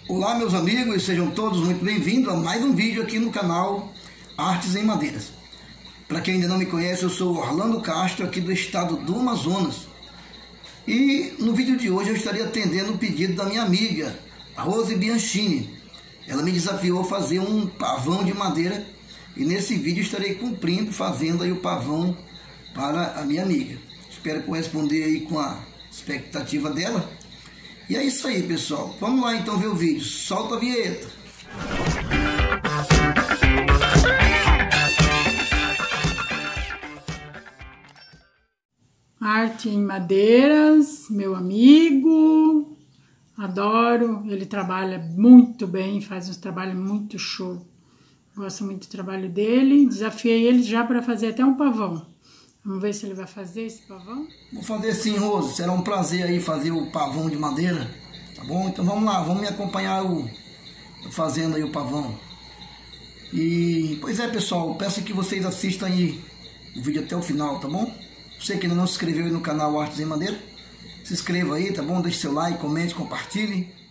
Olá meus amigos, sejam todos muito bem-vindos a mais um vídeo aqui no canal Artes em Madeiras. Para quem ainda não me conhece, eu sou Orlando Castro, aqui do estado do Amazonas. E no vídeo de hoje eu estarei atendendo o pedido da minha amiga, Rose Bianchini. Ela me desafiou a fazer um pavão de madeira e nesse vídeo estarei cumprindo, fazendo aí o pavão para a minha amiga. Espero corresponder aí com a expectativa dela. E é isso aí, pessoal. Vamos lá então ver o vídeo. Solta a vinheta. Arte em madeiras, meu amigo, adoro, ele trabalha muito bem, faz uns trabalhos muito show, gosto muito do trabalho dele, desafiei ele já para fazer até um pavão. Vamos ver se ele vai fazer esse pavão? Vou fazer sim, Rose, será um prazer aí fazer o pavão de madeira, tá bom? Então vamos lá, vamos me acompanhar fazendo aí o pavão. E, pois é pessoal, peço que vocês assistam aí o vídeo até o final, tá bom? Você que ainda não se inscreveu aí no canal Artes em Madeira, se inscreva aí, tá bom? Deixe seu like, comente, compartilhe.